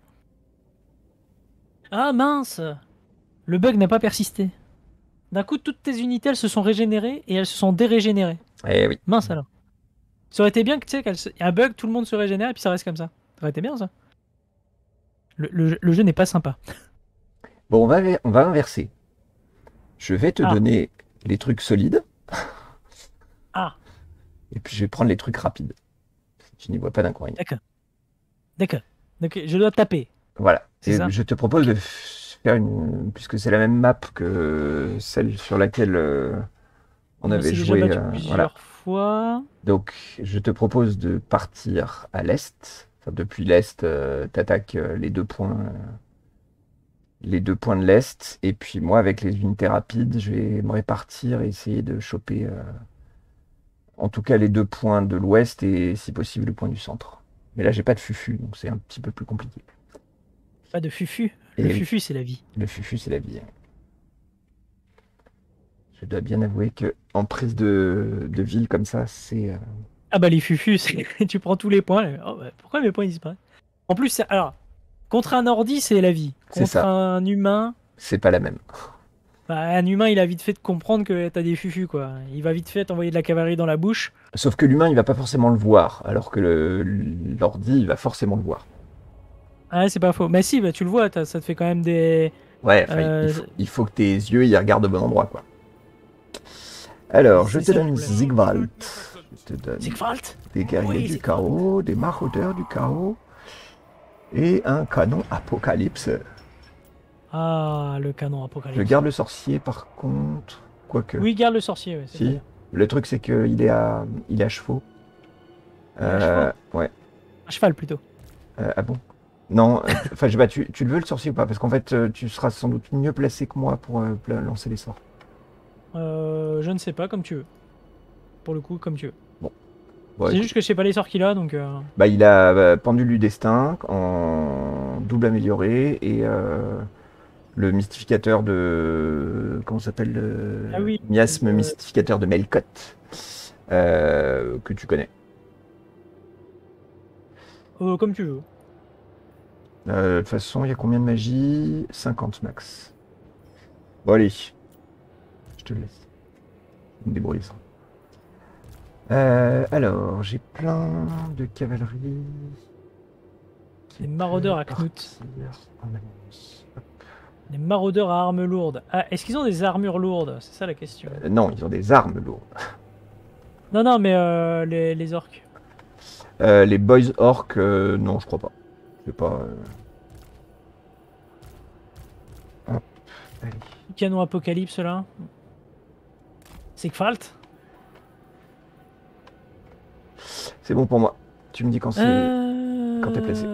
[SPEAKER 2] Ah mince! Le bug n'a pas persisté. D'un coup, toutes tes unités, elles se sont régénérées et elles se sont dérégénérées.
[SPEAKER 1] Eh oui.
[SPEAKER 2] Mince alors. Ça aurait été bien que tu sais, y a un bug, tout le monde se régénère et puis ça reste comme ça. Ça aurait été bien ça. Le jeu n'est pas sympa.
[SPEAKER 1] Bon, on va inverser. Je vais te
[SPEAKER 2] Ah.
[SPEAKER 1] donner les trucs solides.
[SPEAKER 2] Ah,
[SPEAKER 1] Et puis je vais prendre les trucs rapides. Tu n'y vois pas d'inconvénient.
[SPEAKER 2] d'accord. Donc je dois taper.
[SPEAKER 1] Voilà.
[SPEAKER 2] C'est
[SPEAKER 1] Et
[SPEAKER 2] ça.
[SPEAKER 1] je te propose de faire une... Puisque c'est la même map que celle sur laquelle on avait
[SPEAKER 2] s'est déjà
[SPEAKER 1] joué.
[SPEAKER 2] battu
[SPEAKER 1] Voilà.
[SPEAKER 2] plusieurs fois.
[SPEAKER 1] Donc, je te propose de partir à l'est. Enfin, depuis l'est, t'attaques les 2 points. Les 2 points de l'Est, et puis moi avec les unités rapides, je vais me répartir et essayer de choper en tout cas les 2 points de l'Ouest et si possible le point du centre. Mais là j'ai pas de fufu, donc c'est un petit peu plus compliqué.
[SPEAKER 2] Pas de fufu.
[SPEAKER 1] Et
[SPEAKER 2] Le
[SPEAKER 1] oui.
[SPEAKER 2] fufu, c'est la vie.
[SPEAKER 1] Le fufu c'est la vie. Je dois bien avouer que en prise de ville comme ça, c'est...
[SPEAKER 2] Ah bah les fufus, tu prends tous les points. Oh, bah, pourquoi mes points ils disparaissent? En plus, alors, contre un ordi, c'est la vie.
[SPEAKER 1] C'est
[SPEAKER 2] Contre
[SPEAKER 1] ça.
[SPEAKER 2] un humain,
[SPEAKER 1] C'est pas la même.
[SPEAKER 2] bah, un humain, il a vite fait de comprendre que t'as des fufus, quoi. Il va vite fait t'envoyer de la cavalerie dans la bouche.
[SPEAKER 1] Sauf que l'humain il va pas forcément le voir, alors que l'ordi il va forcément le voir.
[SPEAKER 2] Ah, c'est pas faux. Mais si, bah, tu le vois, ça te fait quand même des...
[SPEAKER 1] Ouais, enfin, il faut que tes yeux ils regardent au bon endroit, quoi. Alors, je
[SPEAKER 2] C'est
[SPEAKER 1] te
[SPEAKER 2] ça le
[SPEAKER 1] donne
[SPEAKER 2] problème.
[SPEAKER 1] Zigvald. Je te donne
[SPEAKER 2] Sigvald.
[SPEAKER 1] des guerriers
[SPEAKER 2] Oui,
[SPEAKER 1] du
[SPEAKER 2] c'est
[SPEAKER 1] chaos, des maraudeurs du chaos et un canon apocalypse.
[SPEAKER 2] Ah, le canon
[SPEAKER 1] Je
[SPEAKER 2] apocalypse.
[SPEAKER 1] garde le sorcier par contre, quoique.
[SPEAKER 2] Oui, garde le sorcier, ouais, c'est
[SPEAKER 1] Si.
[SPEAKER 2] bien.
[SPEAKER 1] Le truc c'est qu'il est à chevaux.
[SPEAKER 2] Il est à
[SPEAKER 1] Ouais.
[SPEAKER 2] Un cheval, plutôt.
[SPEAKER 1] Ah bon? Non. Enfin, tu le veux le sorcier ou pas? Parce qu'en fait, tu seras sans doute mieux placé que moi pour lancer les sorts.
[SPEAKER 2] Je ne sais pas, comme tu veux. Pour le coup, comme tu veux.
[SPEAKER 1] Bon,
[SPEAKER 2] C'est
[SPEAKER 1] écoute.
[SPEAKER 2] juste que je sais pas les sorts qu'il a, donc...
[SPEAKER 1] Bah, il a pendule du destin en double amélioré et le mystificateur de... Comment ça s'appelle
[SPEAKER 2] Ah oui,
[SPEAKER 1] miasme mystificateur de Melkoth, que tu connais.
[SPEAKER 2] Comme tu veux.
[SPEAKER 1] De toute façon, il y a combien de magie? 50 max. Bon, allez. Je te le laisse. Je me débrouille ça. Alors, j'ai plein de cavalerie.
[SPEAKER 2] Les maraudeurs à Knut. Les maraudeurs à armes lourdes. Ah, est-ce qu'ils ont des armures lourdes? C'est ça la question.
[SPEAKER 1] Non, ils ont des armes lourdes.
[SPEAKER 2] Non, mais les orques.
[SPEAKER 1] Les boys orcs, non, je crois pas. Je sais pas. Hop, allez.
[SPEAKER 2] Canon apocalypse là. Sigvald.
[SPEAKER 1] C'est bon pour moi. Tu me dis quand c'est. Quand t'es placé.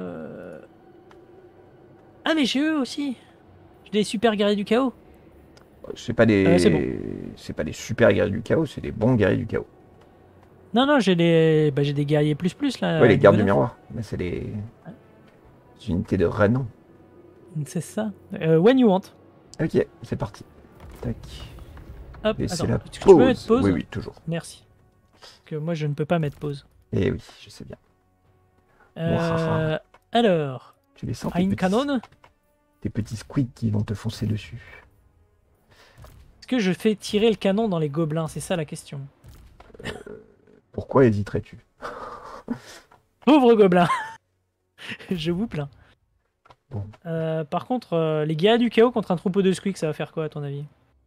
[SPEAKER 2] Ah, mais j'ai eux aussi. J'ai des super guerriers du chaos.
[SPEAKER 1] C'est pas des.
[SPEAKER 2] c'est bon.
[SPEAKER 1] C'est pas des super guerriers du chaos, c'est des bons guerriers du chaos.
[SPEAKER 2] Non, j'ai des guerriers plus là.
[SPEAKER 1] Ouais, les gardes du
[SPEAKER 2] bonheur.
[SPEAKER 1] miroir. Mais c'est des unités de renom.
[SPEAKER 2] C'est ça. When you want.
[SPEAKER 1] Ok, c'est parti. Tac.
[SPEAKER 2] Hop,
[SPEAKER 1] Et c'est
[SPEAKER 2] attends.
[SPEAKER 1] la
[SPEAKER 2] Est-ce que tu peux mettre
[SPEAKER 1] pause.
[SPEAKER 2] pause?
[SPEAKER 1] Oui, toujours.
[SPEAKER 2] Merci. Parce que moi je ne peux pas mettre pause.
[SPEAKER 1] Et oui, je sais bien. Mouahaha.
[SPEAKER 2] Alors,
[SPEAKER 1] Tu les sens,
[SPEAKER 2] Ein Canon.
[SPEAKER 1] tes petits squids qui vont te foncer dessus.
[SPEAKER 2] Est-ce que je fais tirer le canon dans les gobelins? C'est ça la question.
[SPEAKER 1] Pourquoi hésiterais-tu?
[SPEAKER 2] Pauvre gobelin. Je vous plains.
[SPEAKER 1] Bon.
[SPEAKER 2] Par contre, les guerriers du chaos contre un troupeau de squeaks, ça va faire quoi à ton avis?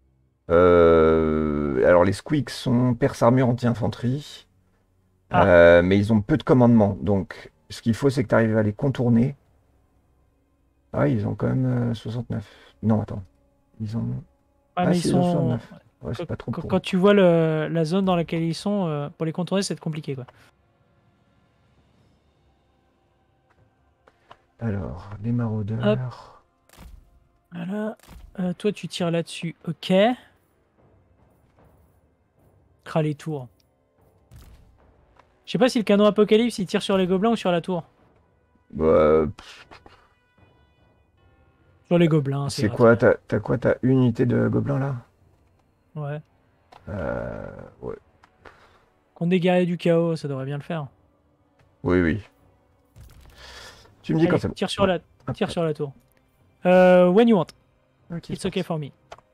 [SPEAKER 1] Alors les squeaks sont perce armure anti-infanterie. Mais ils ont peu de commandements. Donc ce qu'il faut c'est que tu arrives à les contourner. Ah ils ont quand même 69. Non attends. Ils ont...
[SPEAKER 2] Ah, mais
[SPEAKER 1] si,
[SPEAKER 2] ils
[SPEAKER 1] ont
[SPEAKER 2] sont...
[SPEAKER 1] 69. Ouais, c'est pas trop pour eux.
[SPEAKER 2] Quand tu vois la zone dans laquelle ils sont, pour les contourner, c'est compliqué, quoi.
[SPEAKER 1] Alors, les maraudeurs...
[SPEAKER 2] Voilà. Toi, tu tires là-dessus. Ok. Cras les tours. Je sais pas si le canon Apocalypse, il tire sur les gobelins ou sur la tour.
[SPEAKER 1] Bah,
[SPEAKER 2] Sur les gobelins,
[SPEAKER 1] c'est quoi? T'as quoi? T'as une unité de gobelins là?
[SPEAKER 2] Ouais.
[SPEAKER 1] Ouais.
[SPEAKER 2] Contre des guerriers du chaos, ça devrait bien le faire.
[SPEAKER 1] Oui, oui. Tu me dis
[SPEAKER 2] Allez,
[SPEAKER 1] quand c'est bon.
[SPEAKER 2] tire sur,
[SPEAKER 1] Ouais.
[SPEAKER 2] tire sur la tour. When you want.
[SPEAKER 1] Ok,
[SPEAKER 2] It's
[SPEAKER 1] c'est
[SPEAKER 2] okay
[SPEAKER 1] parti.
[SPEAKER 2] for me.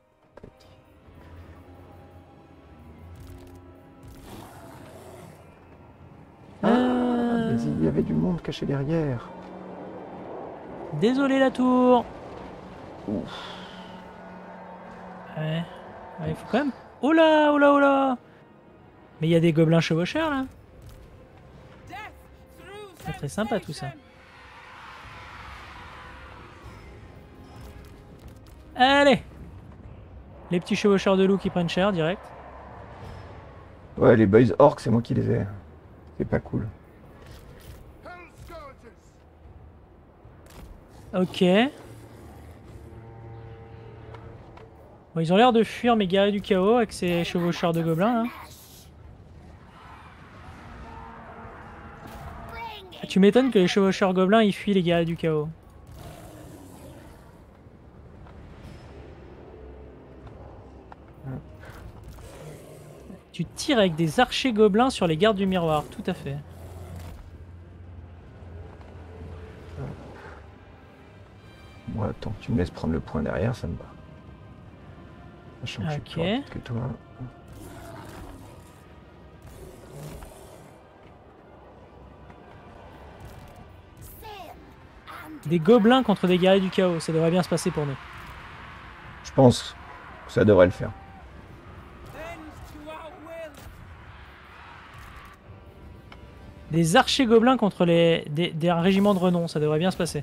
[SPEAKER 1] Mais il y avait du monde caché derrière.
[SPEAKER 2] Désolé la tour.
[SPEAKER 1] Ouf.
[SPEAKER 2] Ouais. Ouais, il faut quand même... Oh là, oh là, oh là. Mais il y a des gobelins chevaucheurs là. C'est très sympa tout ça. Allez. Les petits chevaucheurs de loup qui prennent cher direct.
[SPEAKER 1] Ouais, les boys orcs, c'est moi qui les ai. C'est pas cool.
[SPEAKER 2] Ok. Bon, ils ont l'air de fuir mes guerriers du chaos avec ces chevaucheurs de gobelins là. Ah, tu m'étonnes que les chevaucheurs gobelins ils fuient les guerriers du chaos. Tu tires avec des archers gobelins sur les gardes du miroir, tout à fait.
[SPEAKER 1] Moi, tant que tu me laisses prendre le point derrière, ça me va. Sachant que je suis plus rapide que toi.
[SPEAKER 2] Des gobelins contre des guerriers du chaos, ça devrait bien se passer pour nous.
[SPEAKER 1] Je pense que ça devrait le faire.
[SPEAKER 2] Des archers gobelins contre des régiments de renom, ça devrait bien se passer.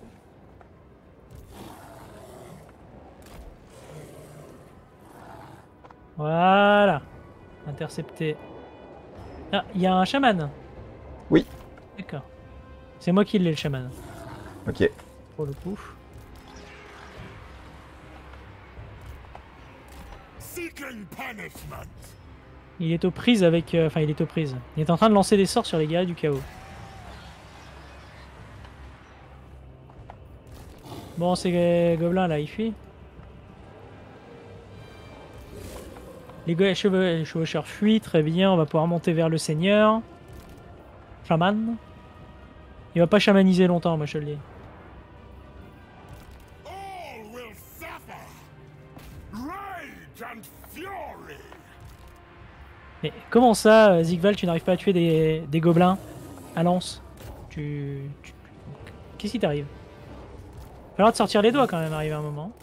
[SPEAKER 2] Voilà. Intercepté. Ah, il y a un chaman.
[SPEAKER 1] Oui.
[SPEAKER 2] D'accord. C'est moi qui l'ai le chaman.
[SPEAKER 1] Ok.
[SPEAKER 2] Pour le coup. Il est aux prises avec... Enfin, il est aux prises. Il est en train de lancer des sorts sur les guerriers du chaos. Bon, ces gobelins là, ils fuient. Les chevaucheurs fuient, très bien. On va pouvoir monter vers le seigneur. Chaman. Il va pas chamaniser longtemps, moi je le dis. Mais comment ça, Zigval, tu n'arrives pas à tuer des gobelins à lance? Qu'est-ce qui t'arrive? Il va falloir te sortir les doigts quand même, arrivé à un moment.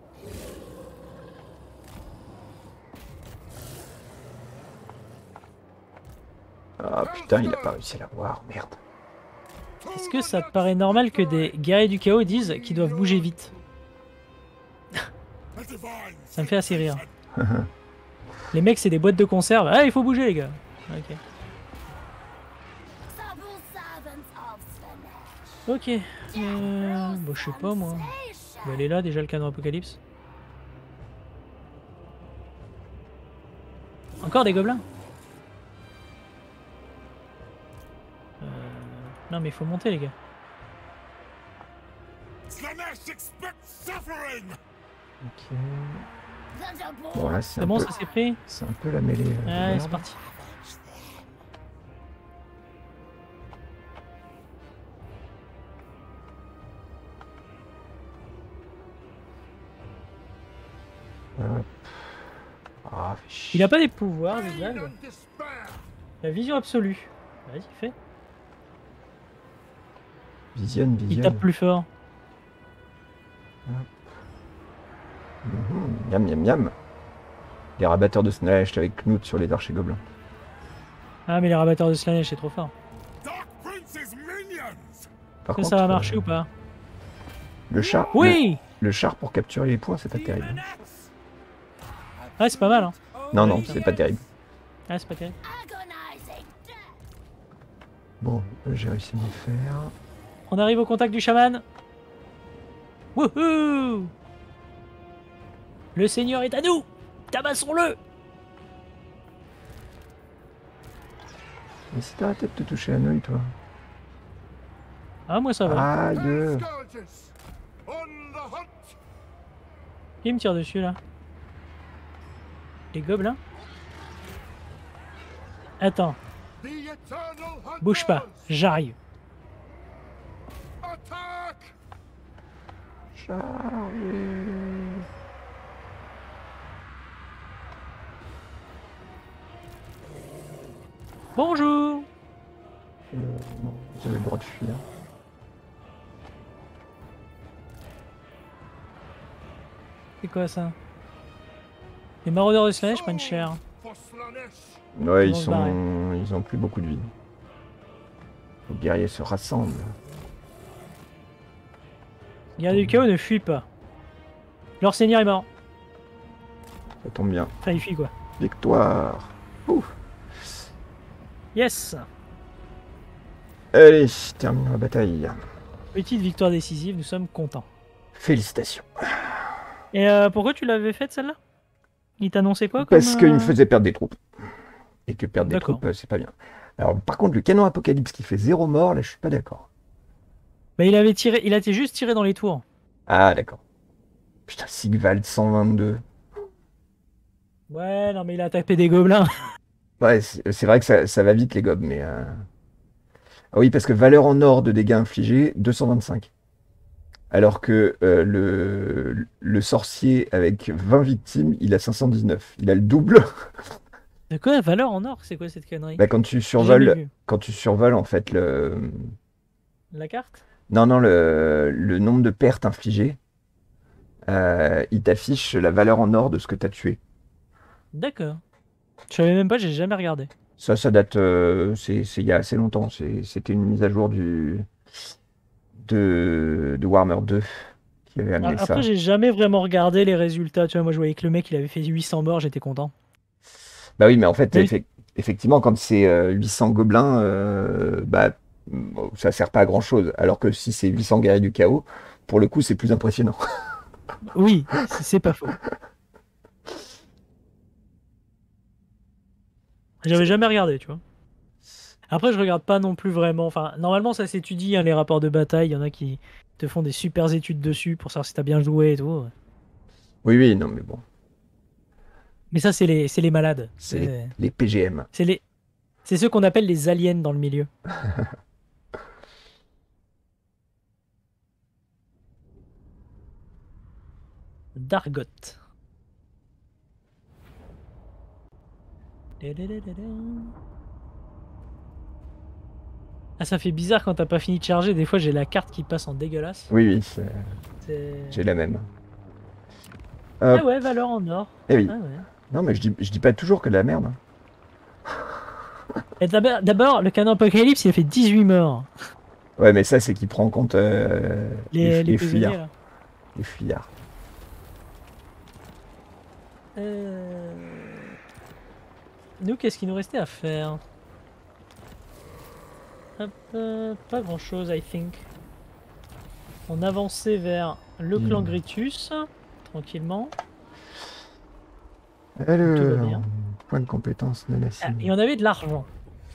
[SPEAKER 1] Ah putain, il a pas réussi à l'avoir, merde.
[SPEAKER 2] Est-ce que ça te paraît normal que des guerriers du chaos disent qu'ils doivent bouger vite? Ça me fait assez rire. Les mecs, c'est des boîtes de conserve. Ah, il faut bouger, les gars. Ok. Ok. Bon, je sais pas, moi. Bah, elle est là, déjà, le canon Apocalypse. Encore des gobelins. Non, mais il faut monter, les gars.
[SPEAKER 1] Ok. Bon, là, c'est
[SPEAKER 2] C'est
[SPEAKER 1] un
[SPEAKER 2] bon,
[SPEAKER 1] peu...
[SPEAKER 2] ça s'est pris?
[SPEAKER 1] C'est un peu la mêlée.
[SPEAKER 2] Allez,
[SPEAKER 1] merde.
[SPEAKER 2] c'est parti.
[SPEAKER 1] Ah, fais chier.
[SPEAKER 2] Il a pas des pouvoirs, Zigval? La vision absolue. Vas-y, fais.
[SPEAKER 1] Visionne,
[SPEAKER 2] Il
[SPEAKER 1] visionne.
[SPEAKER 2] tape plus fort.
[SPEAKER 1] Miam, miam, miam. Les rabatteurs de Slanesh avec Knut sur les archers gobelins.
[SPEAKER 2] Ah, mais les rabatteurs de Slanesh, c'est trop fort.
[SPEAKER 4] Dark Prince's minions!
[SPEAKER 1] Par
[SPEAKER 2] Ça va marcher ou pas?
[SPEAKER 1] Le char,
[SPEAKER 2] Oui!
[SPEAKER 1] le char pour capturer les points, c'est pas terrible.
[SPEAKER 2] Ah, c'est pas mal, hein.
[SPEAKER 1] Non, non, c'est pas terrible.
[SPEAKER 2] Ah, c'est pas terrible.
[SPEAKER 1] Bon, j'ai réussi à m'y faire.
[SPEAKER 2] On arrive au contact du chaman. Wouhou! Le seigneur est à nous! Tabassons-le!
[SPEAKER 1] Mais si t'as arrêté de te toucher un œil, toi.
[SPEAKER 2] Ah, moi ça va.
[SPEAKER 1] Aïe!
[SPEAKER 4] Scourges! On the hunt!
[SPEAKER 2] Qui me tire dessus là? Les gobelins? Attends,
[SPEAKER 4] The eternal hunters!
[SPEAKER 2] bouge pas, j'arrive.
[SPEAKER 4] Attack!
[SPEAKER 1] Charlie.
[SPEAKER 2] Bonjour!
[SPEAKER 1] Non, vous avez le droit de fuir.
[SPEAKER 2] C'est quoi ça? Les maraudeurs de Slanesh prennent cher.
[SPEAKER 4] For Slanesh!
[SPEAKER 1] Ouais,
[SPEAKER 2] Ils vont se
[SPEAKER 1] ils ont plus beaucoup de vie. Les guerriers se rassemblent.
[SPEAKER 2] Garde du chaos ne fuit pas. Leur seigneur est mort.
[SPEAKER 1] Ça tombe bien.
[SPEAKER 2] Enfin, il fuit quoi.
[SPEAKER 1] Victoire. Ouf.
[SPEAKER 2] Yes!
[SPEAKER 1] Allez, terminons la bataille.
[SPEAKER 2] Petite victoire décisive, nous sommes contents.
[SPEAKER 1] Félicitations.
[SPEAKER 2] Et pourquoi tu l'avais faite celle-là? Il t'annonçait quoi
[SPEAKER 1] Parce
[SPEAKER 2] comme,
[SPEAKER 1] qu'il me faisait perdre des troupes. Et que perdre des
[SPEAKER 2] D'accord.
[SPEAKER 1] troupes, c'est pas bien. Alors, par contre, le canon Apocalypse qui fait 0 mort, là, je suis pas d'accord.
[SPEAKER 2] Bah, il avait tiré, il a été juste tiré dans les tours.
[SPEAKER 1] Ah, d'accord. Putain, Sigvald 122.
[SPEAKER 2] Ouais, non mais il a tapé des gobelins.
[SPEAKER 1] Ouais, c'est vrai que ça va vite, les gobs, mais... Ah oui, parce que valeur en or de dégâts infligés, 225. Alors que le sorcier avec 20 victimes, il a 519. Il a le double.
[SPEAKER 2] De quoi? Valeur en or? C'est quoi cette connerie?
[SPEAKER 1] Bah, quand tu
[SPEAKER 2] J'ai jamais
[SPEAKER 1] survoles,
[SPEAKER 2] vu.
[SPEAKER 1] quand tu survoles, en fait,
[SPEAKER 2] La carte?
[SPEAKER 1] Non, non, le nombre de pertes infligées, il t'affiche la valeur en or de ce que tu as tué.
[SPEAKER 2] D'accord. Je savais même pas, j'ai jamais regardé.
[SPEAKER 1] Ça date, c'est il y a assez longtemps. C'était une mise à jour de Warhammer 2 qui avait amené ça.
[SPEAKER 2] Après, j'ai jamais vraiment regardé les résultats. Tu vois, moi je voyais que le mec il avait fait 800 morts, j'étais content.
[SPEAKER 1] Bah oui, mais en fait,
[SPEAKER 2] Oui.
[SPEAKER 1] effectivement, quand c'est 800 gobelins, bah, bon, ça sert pas à grand chose. Alors que si c'est 800 guerriers du chaos, pour le coup, c'est plus impressionnant.
[SPEAKER 2] Oui, c'est pas faux. J'avais jamais regardé, tu vois. Après, je regarde pas non plus vraiment. Enfin, normalement, ça s'étudie, hein, les rapports de bataille. Il y en a qui te font des super études dessus pour savoir si t'as bien joué et tout.
[SPEAKER 1] Oui, oui, non, mais bon,
[SPEAKER 2] Mais ça, c'est les malades.
[SPEAKER 1] c'est les PGM.
[SPEAKER 2] C'est ceux qu'on appelle les aliens dans le milieu. Dargot. Ah, ça fait bizarre quand t'as pas fini de charger. Des fois, j'ai la carte qui passe en dégueulasse.
[SPEAKER 1] Oui, oui,
[SPEAKER 2] C'est-
[SPEAKER 1] j'ai la même. Hop.
[SPEAKER 2] Ah ouais, valeur en or.
[SPEAKER 1] Eh oui.
[SPEAKER 2] Ah ouais.
[SPEAKER 1] Non, mais je dis pas toujours que de la merde.
[SPEAKER 2] Et d'abord, le canon Apocalypse, il a fait 18 morts.
[SPEAKER 1] Ouais, mais ça, c'est qui prend en compte
[SPEAKER 2] Les
[SPEAKER 1] les
[SPEAKER 2] prisonniers,
[SPEAKER 1] fuyards.
[SPEAKER 2] là.
[SPEAKER 1] Les fuyards.
[SPEAKER 2] Nous, qu'est-ce qu'il nous restait à faire? Hop, pas grand-chose, I think. On avançait vers le clan Gritus, tranquillement.
[SPEAKER 1] Alors,
[SPEAKER 2] bien.
[SPEAKER 1] point de compétence de la
[SPEAKER 2] Ah,
[SPEAKER 1] cible.
[SPEAKER 2] et on avait de l'argent.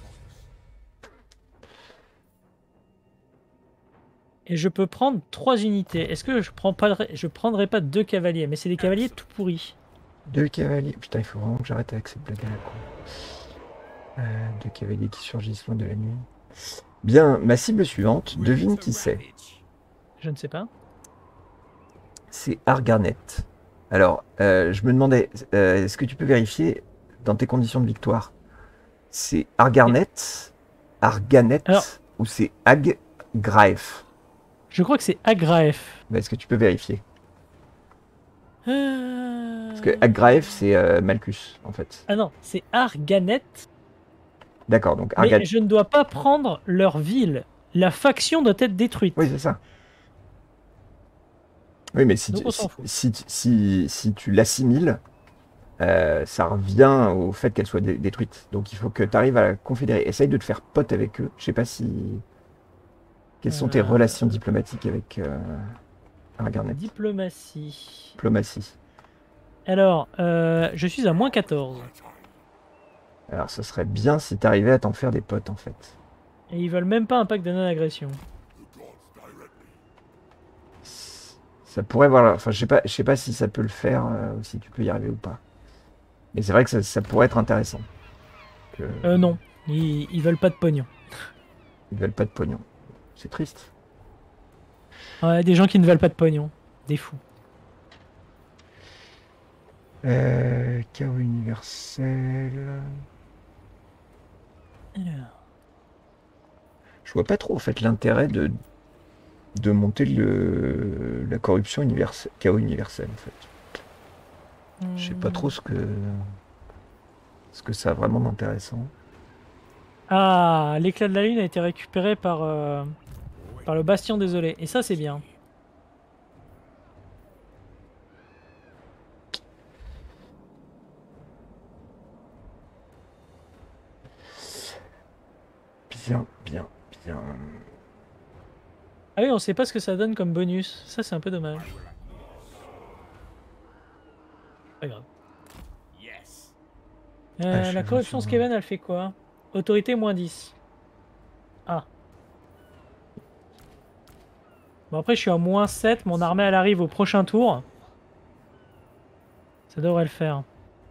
[SPEAKER 2] Et je peux prendre 3 unités. Est-ce que je prendrais pas 2 cavaliers? Mais c'est des cavaliers tout pourris.
[SPEAKER 1] 2 cavaliers. Putain, il faut vraiment que j'arrête avec cette blague à la con. 2 cavaliers qui surgissent loin de la nuit. Bien, ma cible suivante, devine qui c'est.
[SPEAKER 2] Je ne sais pas.
[SPEAKER 1] C'est Argarnet. Alors, je me demandais, est-ce que tu peux vérifier dans tes conditions de victoire C'est Argarnet, Arganet
[SPEAKER 2] Alors-
[SPEAKER 1] ou c'est Aggraef?
[SPEAKER 2] Je crois que c'est Agraef.
[SPEAKER 1] Est-ce que tu peux vérifier?
[SPEAKER 2] Euh...
[SPEAKER 1] Parce que Aggraef, c'est Malkus, en fait.
[SPEAKER 2] Ah non, c'est Arganet.
[SPEAKER 1] D'accord, donc
[SPEAKER 2] Mais
[SPEAKER 1] Arganet.
[SPEAKER 2] je ne dois pas prendre leur ville. La faction doit être détruite.
[SPEAKER 1] Oui, c'est ça. Oui, mais si
[SPEAKER 2] Donc
[SPEAKER 1] tu,
[SPEAKER 2] on s'en fout.
[SPEAKER 1] si tu l'assimiles, ça revient au fait qu'elle soit détruite. Donc il faut que tu arrives à la confédérer. Essaye de te faire pote avec eux. Je sais pas si... Quelles sont tes relations diplomatiques avec Argarnet?
[SPEAKER 2] Diplomatie.
[SPEAKER 1] Diplomatie.
[SPEAKER 2] Alors, je suis à moins 14.
[SPEAKER 1] Alors ce serait bien si tu arrivais à t'en faire des potes, en fait.
[SPEAKER 2] Et ils veulent même pas un pacte de non-agression.
[SPEAKER 1] Ça pourrait, voilà. Enfin, je sais pas si ça peut le faire, ou si tu peux y arriver ou pas. Mais c'est vrai que ça pourrait être intéressant.
[SPEAKER 2] Non, ils veulent pas de pognon.
[SPEAKER 1] Ils veulent pas de pognon. C'est triste.
[SPEAKER 2] Ouais, des gens qui ne veulent pas de pognon. Des fous.
[SPEAKER 1] Chaos universel.
[SPEAKER 2] Alors.
[SPEAKER 1] Je vois pas trop en fait l'intérêt de monter la corruption universelle, chaos universel en fait. Je sais pas trop ce que ça a vraiment d'intéressant.
[SPEAKER 2] Ah, l'éclat de la lune a été récupéré par le bastion désolé. Et ça, c'est bien.
[SPEAKER 1] Bien, bien, bien.
[SPEAKER 2] Ah oui, on sait pas ce que ça donne comme bonus. Ça, c'est un peu dommage. Pas grave.
[SPEAKER 1] je
[SPEAKER 2] La
[SPEAKER 1] vais
[SPEAKER 2] corruption
[SPEAKER 1] sur-
[SPEAKER 2] Skaven, elle fait quoi? Autorité moins 10. Ah. Bon, après, je suis à moins 7. Mon armée, elle arrive au prochain tour. Ça devrait le faire.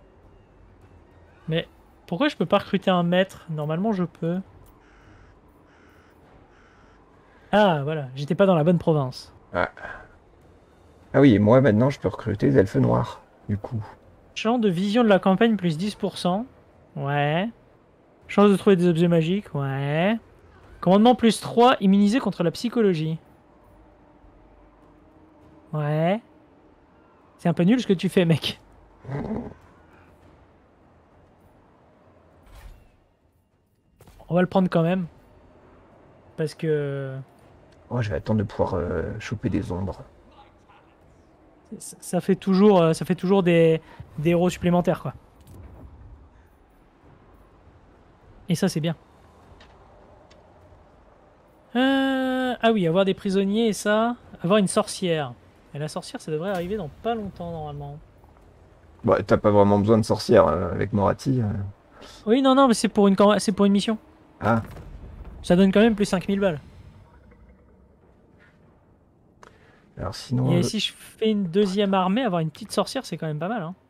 [SPEAKER 2] Mais pourquoi je peux pas recruter un maître? Normalement, je peux. Ah, voilà. J'étais pas dans la bonne province.
[SPEAKER 1] Ah oui, et moi maintenant je peux recruter des elfes noirs, du coup.
[SPEAKER 2] Chance de vision de la campagne plus 10%. Ouais. Chance de trouver des objets magiques. Ouais. Commandement plus 3, immunisé contre la psychologie. Ouais. C'est un peu nul ce que tu fais, mec. On va le prendre quand même. Parce que
[SPEAKER 1] Oh, je vais attendre de pouvoir choper des ombres.
[SPEAKER 2] ça fait toujours des héros supplémentaires, quoi. Et ça, c'est bien. Ah oui, avoir des prisonniers et ça. Avoir une sorcière. Et la sorcière, ça devrait arriver dans pas longtemps, normalement.
[SPEAKER 1] Bah, t'as pas vraiment besoin de sorcière avec Morati.
[SPEAKER 2] Oui, non, mais c'est pour une mission.
[SPEAKER 1] Ah,
[SPEAKER 2] Ça donne quand même plus 5000 balles.
[SPEAKER 1] alors sinon...
[SPEAKER 2] Et si je fais une deuxième armée, avoir une petite sorcière, c'est quand même pas mal, hein.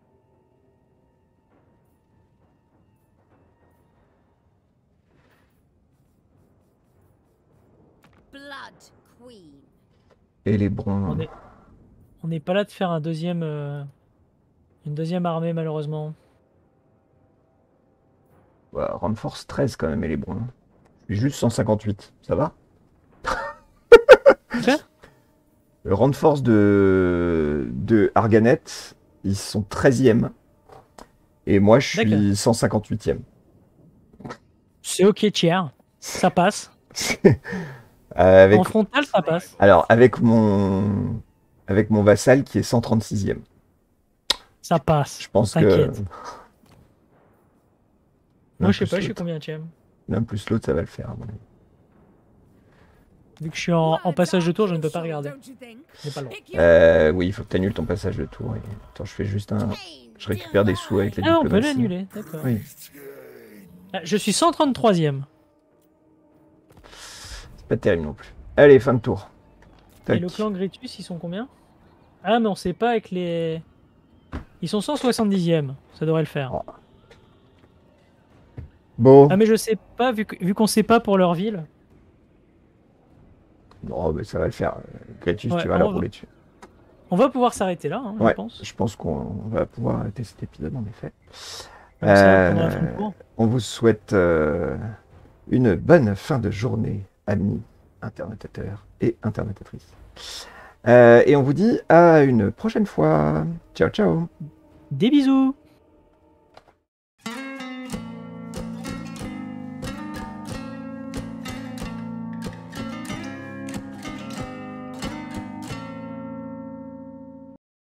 [SPEAKER 3] Blood Queen.
[SPEAKER 1] Et les bronzes.
[SPEAKER 2] On n'est pas là de faire une deuxième armée, malheureusement.
[SPEAKER 1] Bah, Renforce 13 quand même, et les bronzes. Je suis juste 158, ça va?
[SPEAKER 2] Quoi?
[SPEAKER 1] Le Renforce de Arganet, ils sont 13e. Et moi, je
[SPEAKER 2] D'accord.
[SPEAKER 1] suis 158e.
[SPEAKER 2] C'est ok, tiers. Ça passe.
[SPEAKER 1] Avec...
[SPEAKER 2] En frontal, ça passe.
[SPEAKER 1] Alors, avec mon vassal qui est 136e.
[SPEAKER 2] Ça passe.
[SPEAKER 1] Je pense que...
[SPEAKER 2] T'inquiète.
[SPEAKER 1] l'un
[SPEAKER 2] Moi, je sais
[SPEAKER 1] plus
[SPEAKER 2] pas, je suis
[SPEAKER 1] l'autre.
[SPEAKER 2] combien tième.
[SPEAKER 1] L'un plus l'autre, ça va le faire. à mon avis.
[SPEAKER 2] Vu que je suis en passage de tour, je ne peux pas regarder.
[SPEAKER 3] Don't you think?
[SPEAKER 2] J'ai pas le droit.
[SPEAKER 1] Oui, il faut que tu annules ton passage de tour. Attends, je fais juste un... Je récupère des sous avec la
[SPEAKER 2] Ah, on peut
[SPEAKER 1] diplomatie.
[SPEAKER 2] l'annuler, d'accord.
[SPEAKER 1] Oui.
[SPEAKER 2] Ah, je suis 133e.
[SPEAKER 1] C'est pas terrible non plus. Allez, fin de tour.
[SPEAKER 2] Et
[SPEAKER 1] Tac.
[SPEAKER 2] le clan Gritus, ils sont combien? Ah, mais on sait pas avec les... Ils sont 170e. Ça devrait le faire.
[SPEAKER 1] Oh. Bon.
[SPEAKER 2] Ah, mais je sais pas, vu qu'on sait pas pour leur ville.
[SPEAKER 1] Non, mais ça va le faire. Gratus,
[SPEAKER 2] Ouais,
[SPEAKER 1] tu vas
[SPEAKER 2] on
[SPEAKER 1] leur
[SPEAKER 2] va-
[SPEAKER 1] rouler dessus.
[SPEAKER 2] On va pouvoir s'arrêter là, hein,
[SPEAKER 1] Ouais,
[SPEAKER 2] je pense.
[SPEAKER 1] je pense qu'on va pouvoir arrêter cet épisode en effet.
[SPEAKER 2] Comme ça, pendant la fin de cours.
[SPEAKER 1] On vous souhaite une bonne fin de journée, amis internetateurs et internetatrices. Et on vous dit à une prochaine fois. Ciao, ciao.
[SPEAKER 2] Des bisous.